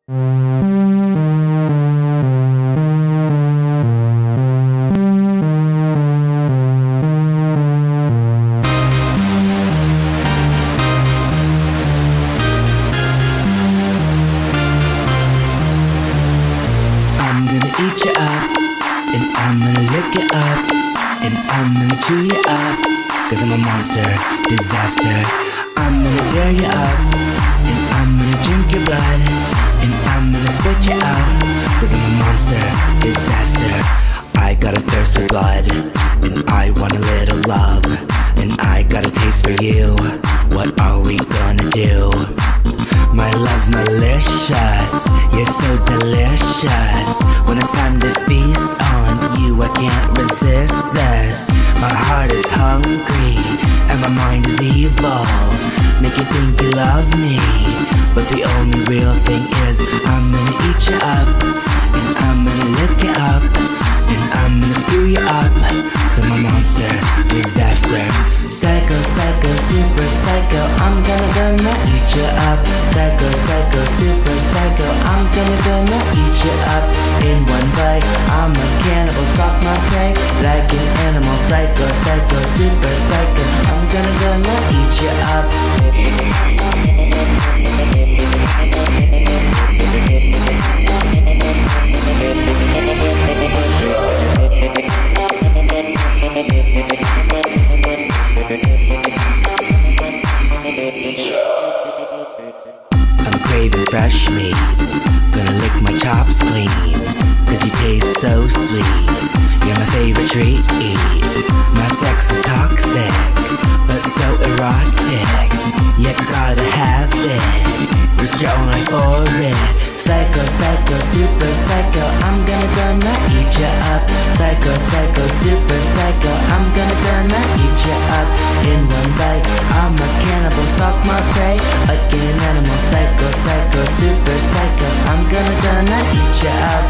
I'm gonna eat you up, and I'm gonna lick you up, and I'm gonna chew you up, 'cause I'm a monster, disaster. I'm gonna tear you up, and I'm gonna drink your blood, and I'm gonna spit you out, 'cause I'm a monster, disaster. I got a thirst for blood, and I want a little love, and I got a taste for you. What are we gonna do? My love's malicious, you're so delicious. When it's time to feast on you, I can't resist this. My heart is hungry, and my mind is evil. Make you think you love me, but the only real thing is I'm gonna eat you up, and I'm gonna lick you up, and I'm gonna screw you up, 'cause I'm a monster, disaster. Psycho, psycho, super psycho, I'm gonna eat you up. Psycho, psycho, super psycho, I'm gonna eat you up. In one bite, I'm a cannibal, stalk my prey like an animal. Psycho, psycho, super psycho, I'm gonna eat you up. I'm craving fresh meat, gonna lick my chops clean, 'cause you taste so sweet. You're my favorite treat. My sex is toxic, but so erotic. You gotta have it, risk your own life for it. Psycho, psycho, super psycho, I'm gonna eat you up. Psycho, psycho, super psycho, I'm gonna eat you up. In one bite, I'm a cannibal, stalk my prey like an animal. Psycho, psycho, super psycho, I'm gonna eat you up.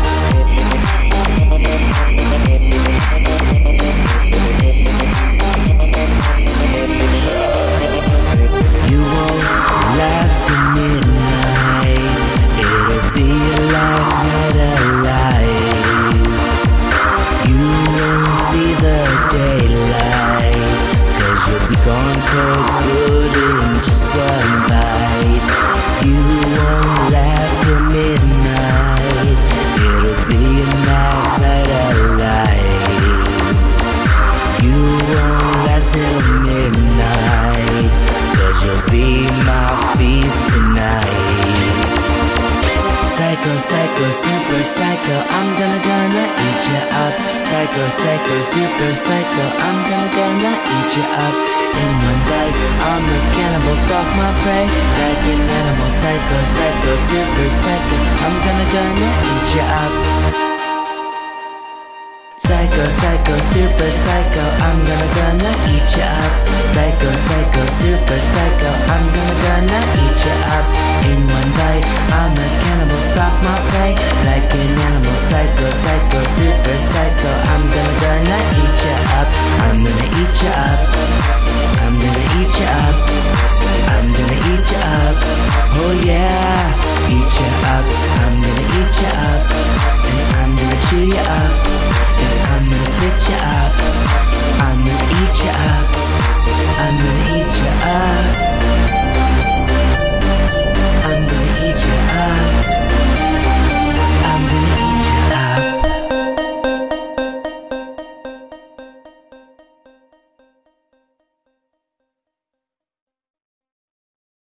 You won't last till midnight, it'll be your last night alive. You won't see the daylight, 'cause you'll be gone for good in just one bite. You won't last till midnight, it'll be your last night alive. You won't last till midnight, 'cause you'll be my feast tonight. Psycho, psycho, super psycho, I'm gonna eat you up. Psycho, psycho, super psycho, I'm gonna eat you up. In one bite, I'm a cannibal, stalk my prey like an animal. Psycho, psycho, super psycho, I'm gonna eat you up. Psycho, psycho, super psycho, I'm gonna eat you up. Psycho, psycho, super psycho, I'm gonna eat you up. In one bite, I'm a cannibal, stalk my prey like an animal. Psycho, psycho, super psycho,